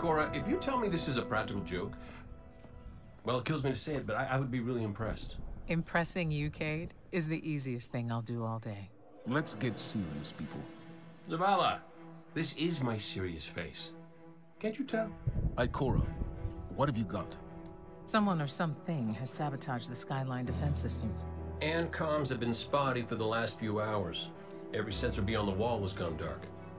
Cora, if you tell me this is a practical joke, well, it kills me to say it, but I would be really impressed. Impressing you, Cade, is the easiest thing I'll do all day. Let's get serious, people. Zavala, this is my serious face. Can't you tell? Ikora, what have you got? Someone or something has sabotaged the Skyline defense systems. And comms have been spotty for the last few hours. Every sensor beyond the wall has gone dark.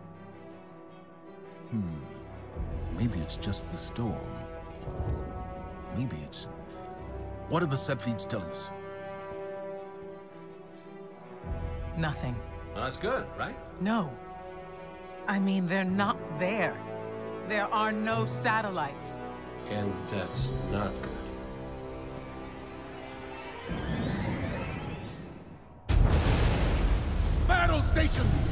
Maybe it's just the storm. Maybe it's... What are the set feeds telling us? Nothing. Well, that's good, right? No. I mean, they're not there. There are no satellites. And that's not good. Battle stations!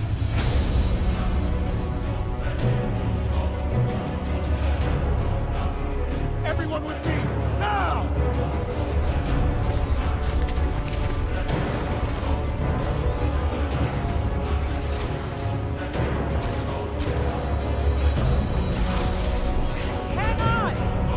Everyone with me, now! Hang on!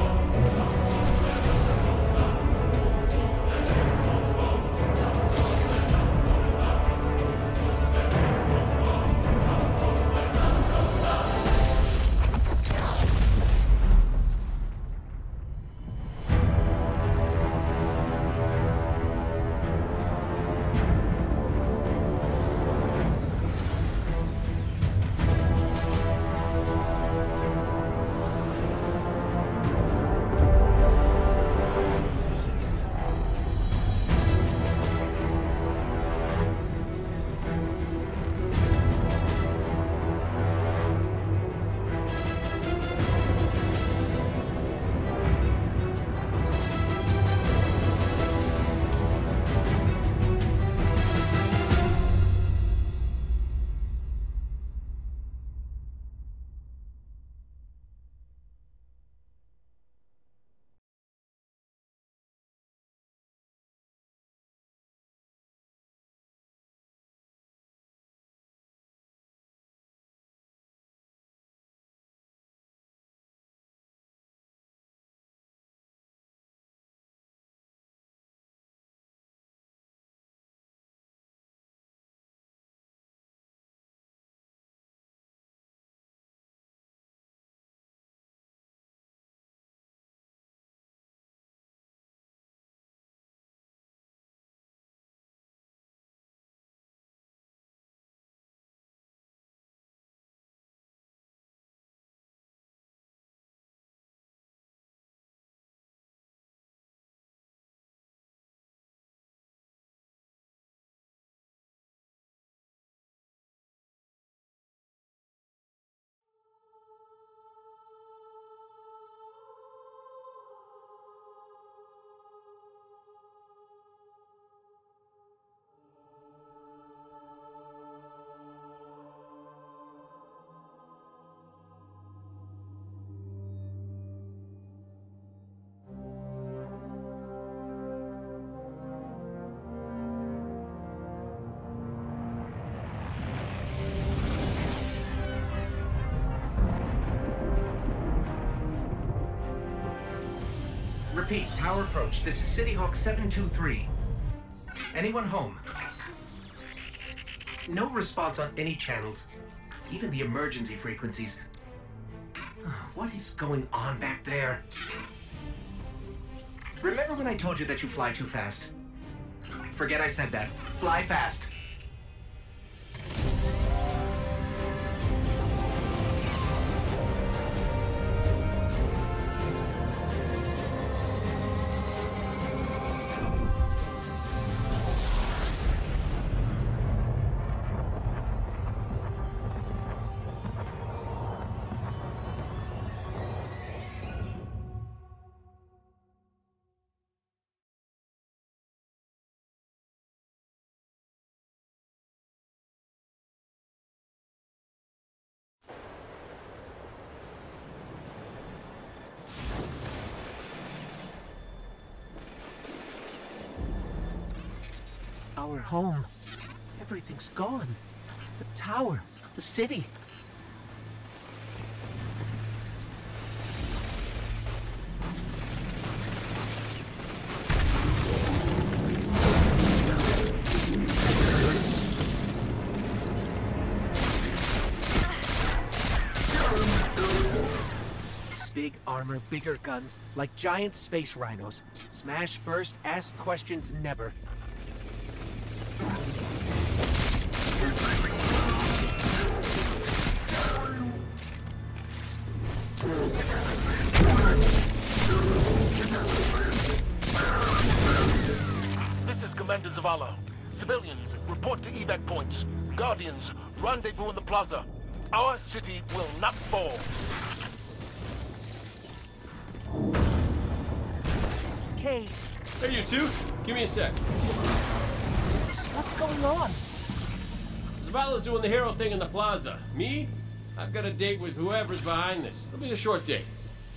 Repeat, tower approach. This is City Hawk 723. Anyone home? No response on any channels, even the emergency frequencies. What is going on back there? Remember when I told you that you fly too fast? Forget I said that. Fly fast. Our home. Everything's gone. The tower, the city. armor, bigger guns, like giant space rhinos. Smash first, ask questions never. This is Commander Zavala. Civilians, report to evac points. Guardians, rendezvous in the plaza. Our city will not fall. Kate, Hey, you two. Give me a sec. what's going on? Zavala's doing the hero thing in the plaza. Me? I've got a date with whoever's behind this. It'll be a short date.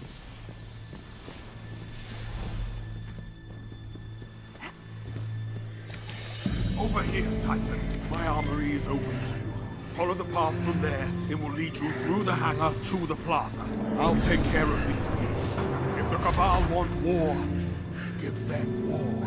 Over here, Titan. My armory is open to you. Follow the path from there. It will lead you through the hangar to the plaza. I'll take care of these people. If the Cabal want war, give them war.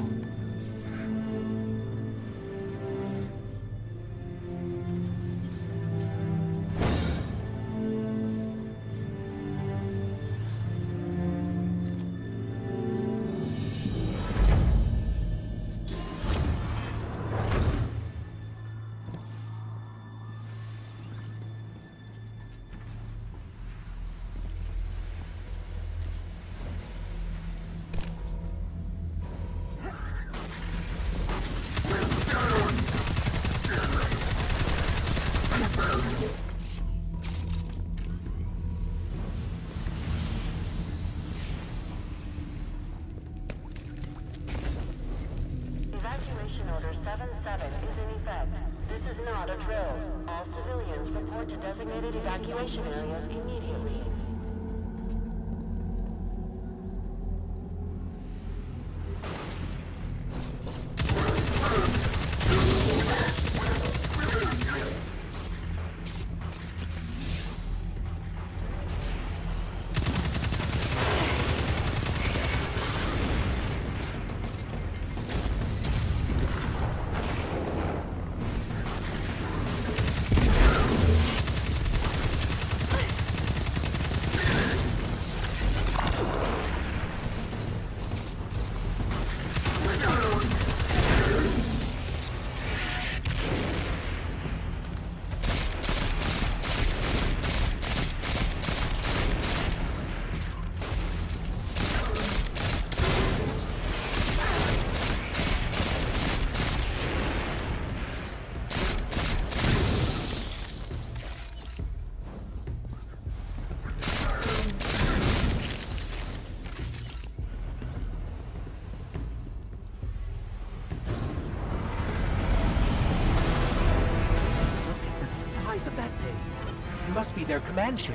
Evacuation Order 77 is in effect. This is not a drill. All civilians report to designated evacuation areas immediately. Of that thing. It must be their command ship.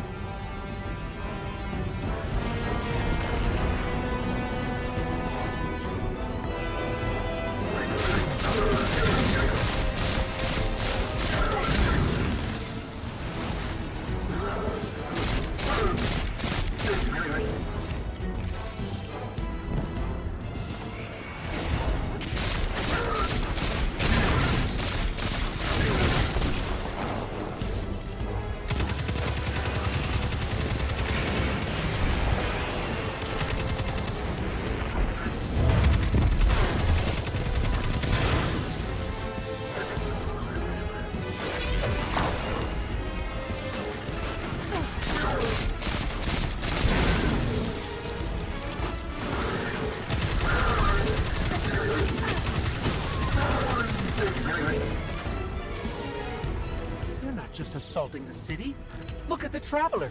They're not just assaulting the city. Look at the Traveler.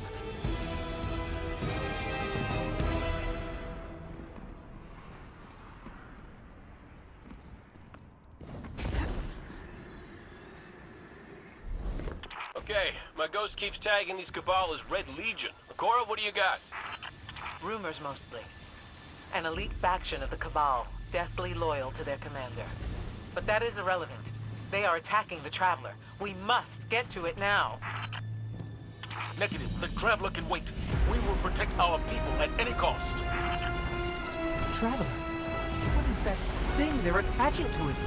Okay, my ghost keeps tagging these Cabal as Red Legion. Cora, what do you got? Rumors mostly. An elite faction of the Cabal, deathly loyal to their commander. But that is irrelevant. They are attacking the Traveler. We must get to it now. Negative. The Traveler can wait. We will protect our people at any cost. Traveler? What is that thing they're attaching to it?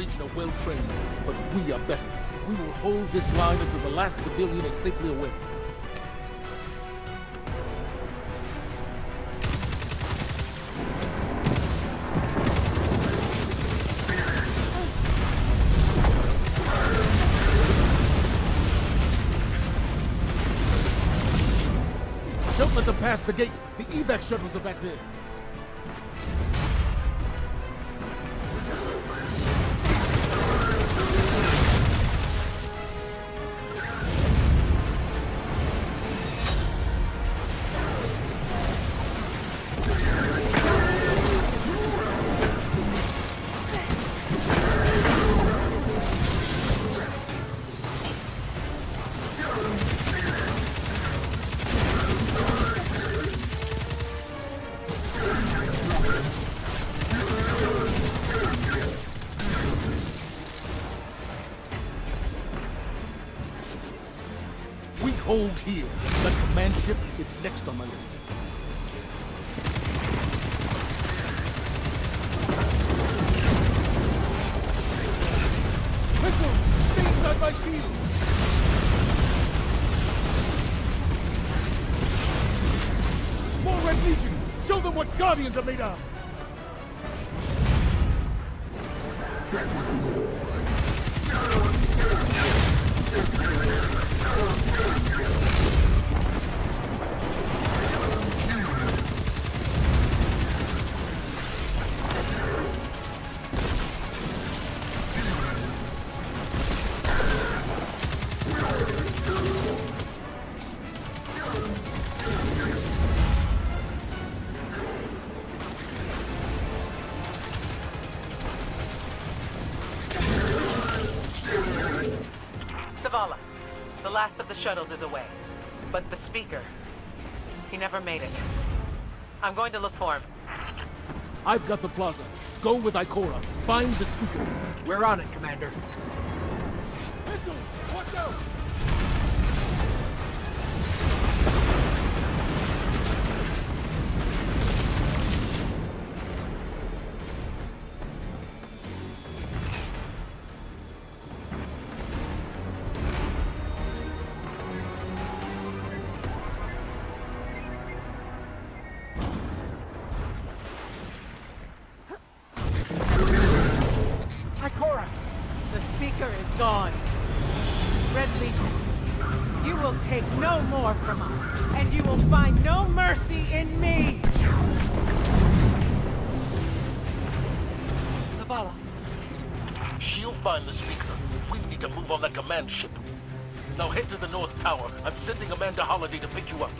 Legion are well trained, but we are better. We will hold this line until the last civilian is safely away. Don't let them pass the gate. The evac shuttles are back there. Hold here. The command ship is next on my list. Missile! Stay inside my shield! More Red Legion! Show them what Guardians are made of! Zavala, the last of the shuttles is away. But the Speaker, he never made it. I'm going to look for him. I've got the plaza. Go with Ikora. Find the Speaker. We're on it, Commander. Missile! Watch out! Ikora! The Speaker is gone. Red Legion, you will take no more from us, and you will find no mercy in me! Zavala. She'll find the Speaker. We need to move on that command ship. Now head to the North Tower. I'm sending Amanda Holliday to pick you up.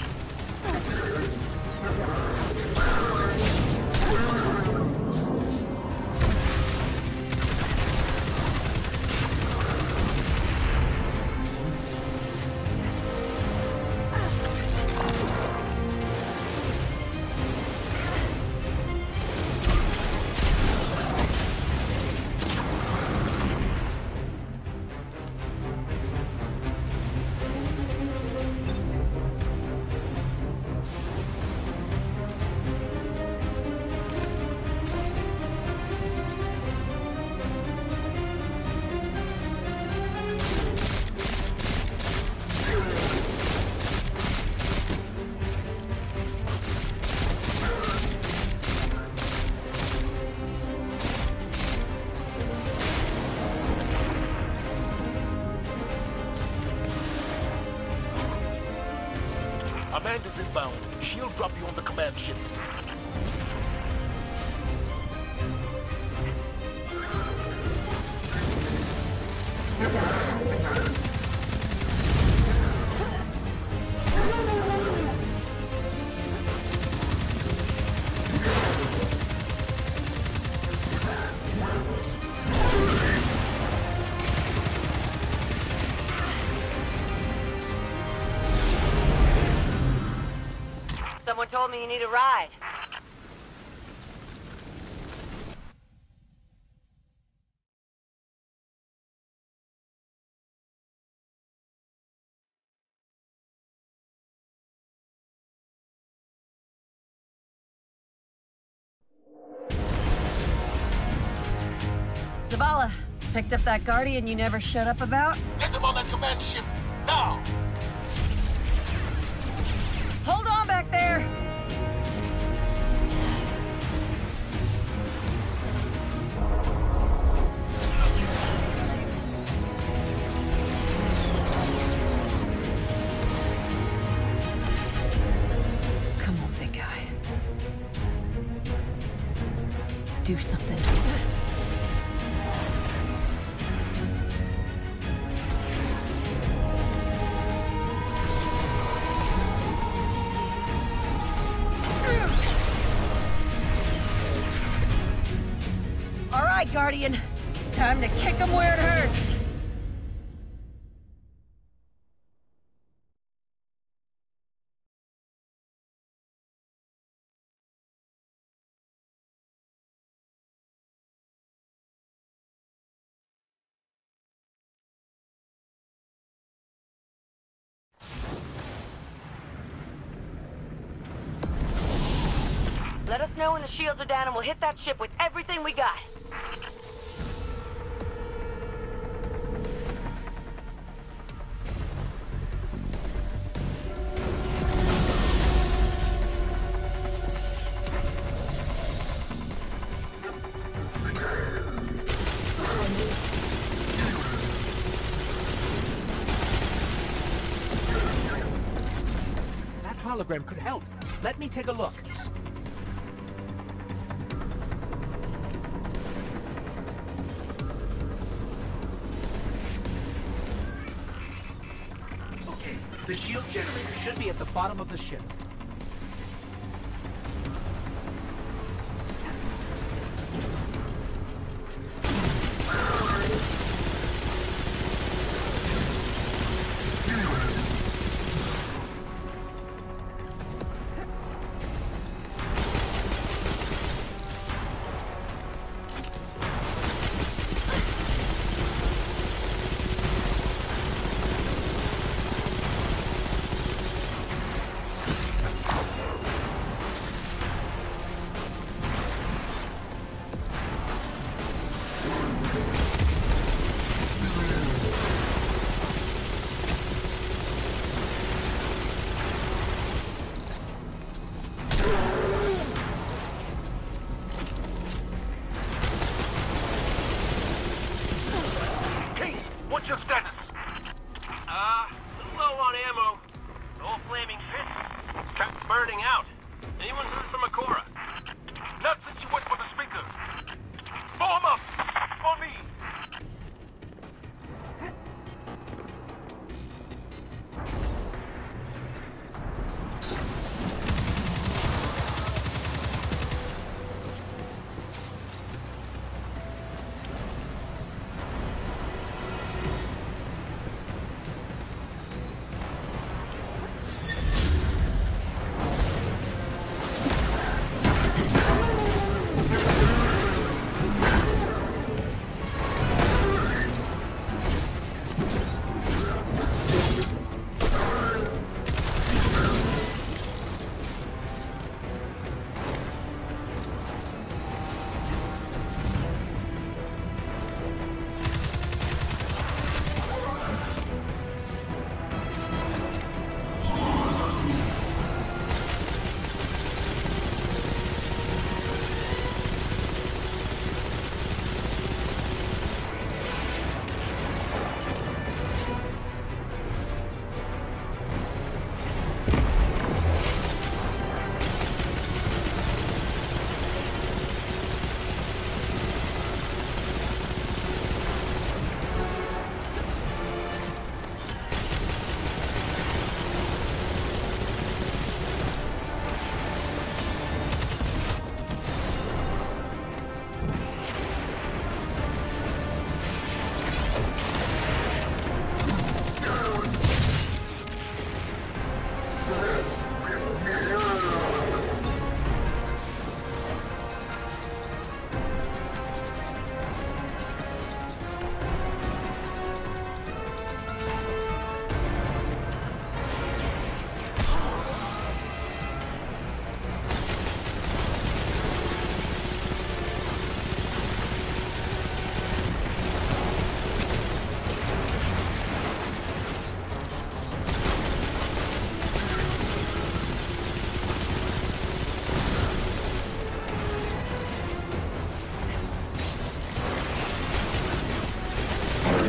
Amanda's inbound. She'll drop you on the command ship. Someone told me you need a ride. Zavala, picked up that Guardian you never shut up about? Get them on that command ship, now! Hold on back there! Come on, big guy. Do something. All right, Guardian. Time to kick him where it hurts. Let us know when the shields are down and we'll hit that ship with everything we got. That hologram could help. Let me take a look. Okay, the shield generator should be at the bottom of the ship. What's your status? A little low on ammo. No flaming fists. Kept burning out. Anyone heard from Akora? Not since you went for the speakers. Form up! For me!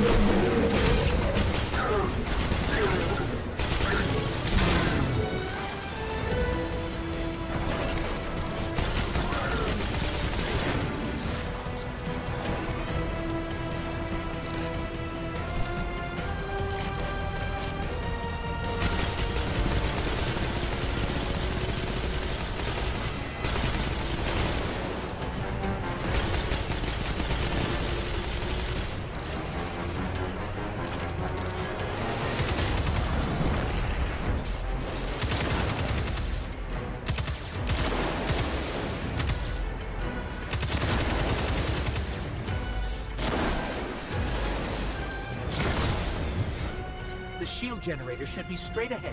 The shield generator should be straight ahead.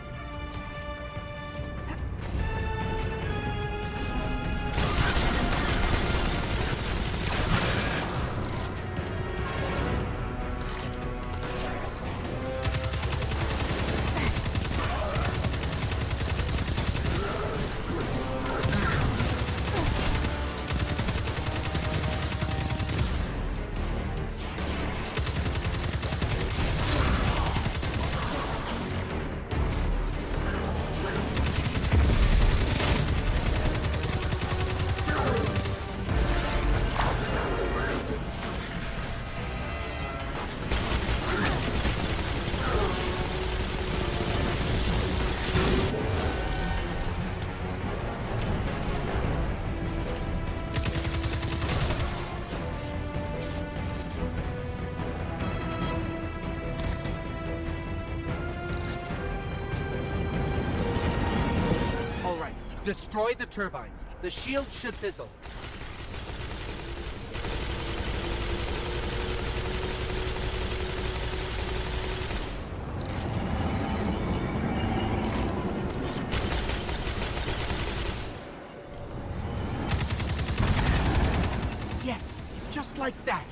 Destroy the turbines. The shields should fizzle. Yes, just like that.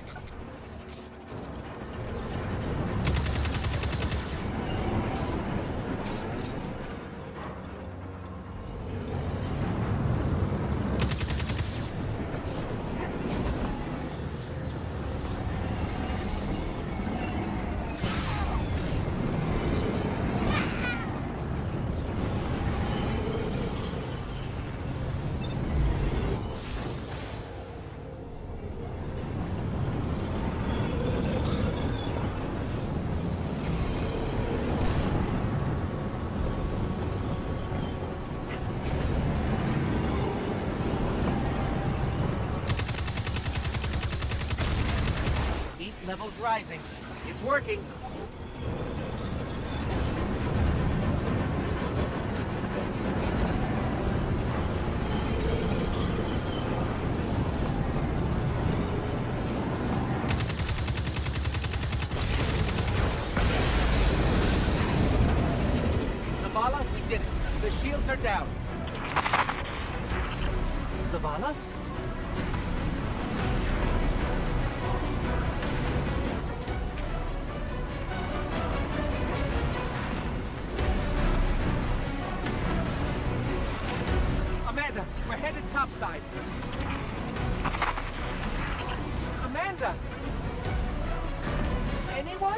Levels rising. It's working. Zavala, we did it. The shields are down. Zavala? We're headed topside. Amanda! Anyone?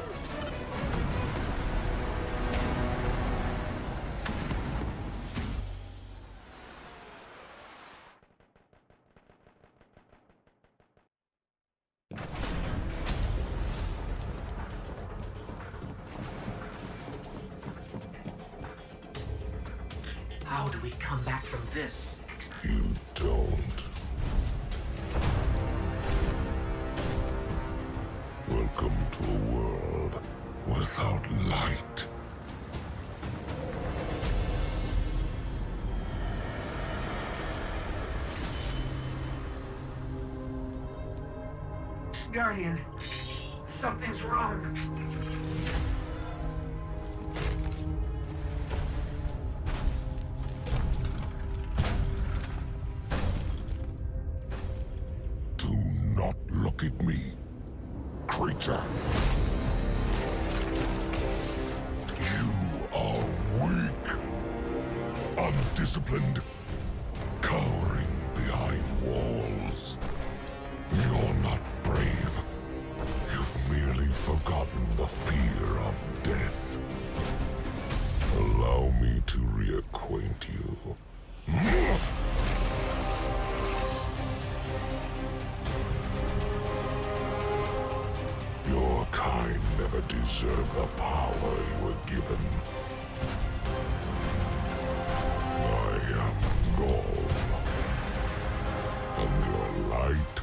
How do we come back from this? You don't. Welcome to a world without light. Guardian, something's wrong. Look at me, creature. You are weak, undisciplined, cowering behind walls. You're not brave. You've merely forgotten Your kind never deserve the power you were given. I am Gorm, and your light